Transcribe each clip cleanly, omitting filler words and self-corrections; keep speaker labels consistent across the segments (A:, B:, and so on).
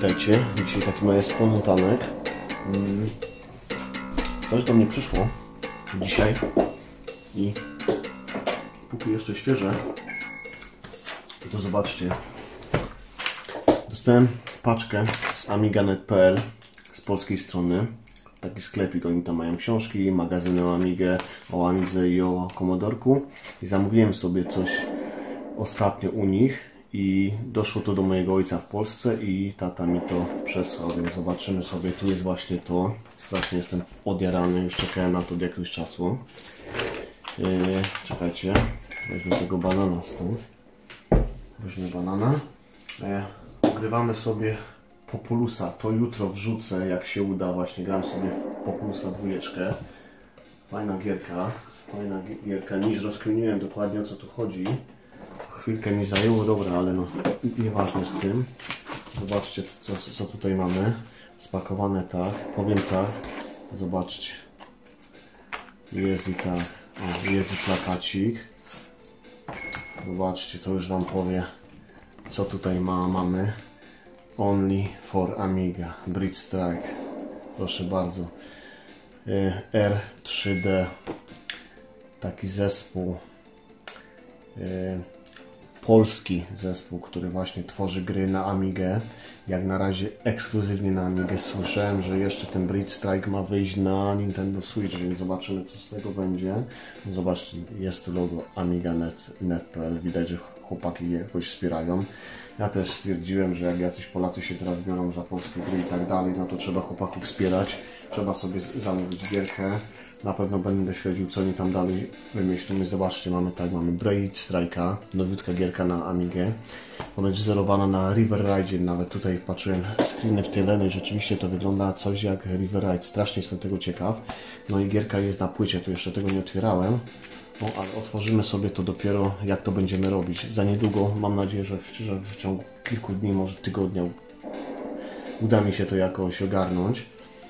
A: witajcie. Dzisiaj taki mały spontaniek. Coś do mnie przyszło dzisiaj i póki jeszcze świeże, to zobaczcie. Dostałem paczkę z amiga.net.pl z polskiej strony. Taki sklepik, oni tam mają książki, magazyny o Amigę, o Amidze i o Commodorku. I zamówiłem sobie coś ostatnio u nich i doszło to do mojego ojca w Polsce i tata mi to przesłał, więc zobaczymy sobie. Tu jest właśnie to. Strasznie jestem odjarany, już czekałem na to od jakiegoś czasu. Czekajcie, weźmy tego banana stąd. Weźmy banana. Ogrywamy sobie Populusa. To jutro wrzucę, jak się uda. Właśnie gram sobie w Populusa 2. Fajna gierka. Fajna gierka. Niż rozkminiłem dokładnie, o co tu chodzi. Chwilkę mi zajęło, dobra, ale no nieważne z tym. Zobaczcie, co tutaj mamy. Spakowane tak. Powiem tak. Zobaczcie. Jest i tak. O, jest i plakacik. Zobaczcie, to już Wam powie, co tutaj mamy. Only for Amiga. Bridge Strike. Proszę bardzo. R3D. Taki zespół. Polski zespół, który właśnie tworzy gry na Amigę. Jak na razie ekskluzywnie na Amigę. Słyszałem, że jeszcze ten Bridge Strike ma wyjść na Nintendo Switch, więc zobaczymy, co z tego będzie. Zobaczcie, jest tu logo amiga.net.pl. Widać, że chłopaki je jakoś wspierają. Ja też stwierdziłem, że jak jacyś Polacy się teraz biorą za polskie gry i tak dalej, no to trzeba chłopaków wspierać. Trzeba sobie zamówić gierkę. Na pewno będę śledził, co oni tam dalej wymyślimy. Zobaczcie, mamy Bridge Strike'a, nowiutka gierka na Amigę. Ponoć wzorowana na River Ride, nawet tutaj patrzyłem screeny w tyle, no i rzeczywiście to wygląda coś jak River Ride. Strasznie jestem tego ciekaw. No i gierka jest na płycie, tu jeszcze tego nie otwierałem. No, ale otworzymy sobie to dopiero, jak to będziemy robić. Za niedługo, mam nadzieję, że w ciągu kilku dni, może tygodnia uda mi się to jakoś ogarnąć.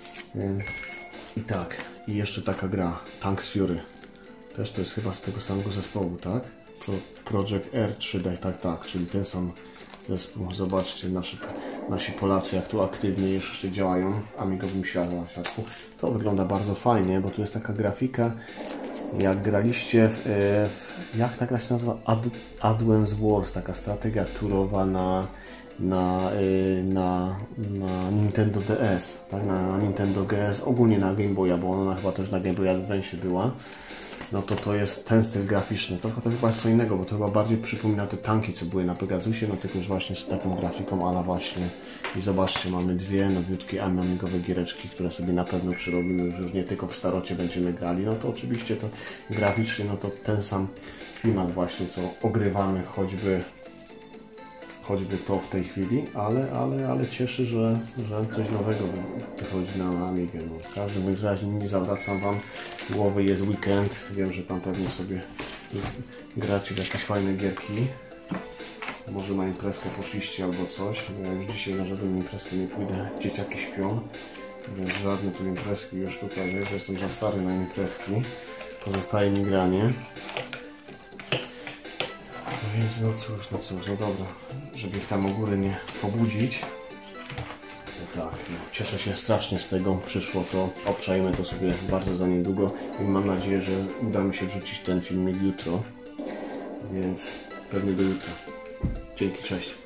A: I tak, i jeszcze taka gra, Tanks Fury. Też to jest chyba z tego samego zespołu, tak? Project R3D, tak, czyli ten sam zespół. Zobaczcie, nasi Polacy, jak tu aktywnie jeszcze działają w amigowym światku. To wygląda bardzo fajnie, bo tu jest taka grafika, jak graliście jak ta gra się nazywa? Advance Wars, taka strategia turowa na Nintendo DS, tak? Na Nintendo DS, ogólnie na Game Boya, bo ona chyba też na Game Boy Advance była. No to jest ten styl graficzny. To chyba jest co innego, bo to chyba bardziej przypomina te tanki, co były na Pegasusie, no tylko już właśnie z taką grafiką, ale właśnie. I zobaczcie, mamy dwie nowiutkie amigowe giereczki, które sobie na pewno przyrobimy, już nie tylko w starocie będziemy grali. No to oczywiście to graficznie, no to ten sam klimat właśnie, co ogrywamy, choćby to w tej chwili, ale cieszy, że coś nowego wychodzi na Amigę. No, w każdym razie nie zawracam Wam głowy, jest weekend, wiem, że tam pewnie sobie gracie w jakieś fajne gierki. Może na imprezkę poszliście albo coś. Ja już dzisiaj na żadną imprezkę nie pójdę, dzieciaki śpią, więc żadne tu imprezki już tutaj, że jestem za stary na imprezki. Pozostaje mi granie. Więc no cóż, no dobra, żeby ich tam u góry nie pobudzić. No tak, no, cieszę się strasznie z tego, przyszło to, obczajmy to sobie bardzo za niedługo i mam nadzieję, że uda mi się wrzucić ten filmik jutro, więc pewnie do jutra. Dzięki, cześć.